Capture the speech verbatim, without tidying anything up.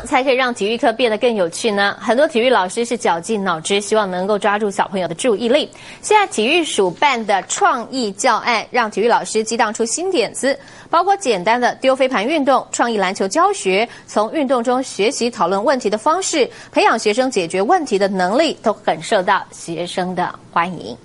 才可以让体育课变得更有趣呢？很多体育老师是绞尽脑汁，希望能够抓住小朋友的注意力。现在体育署办的创意教案，让体育老师激荡出新点子，包括简单的丢飞盘运动、创意篮球教学，从运动中学习讨论问题的方式，培养学生解决问题的能力，都很受到学生的欢迎。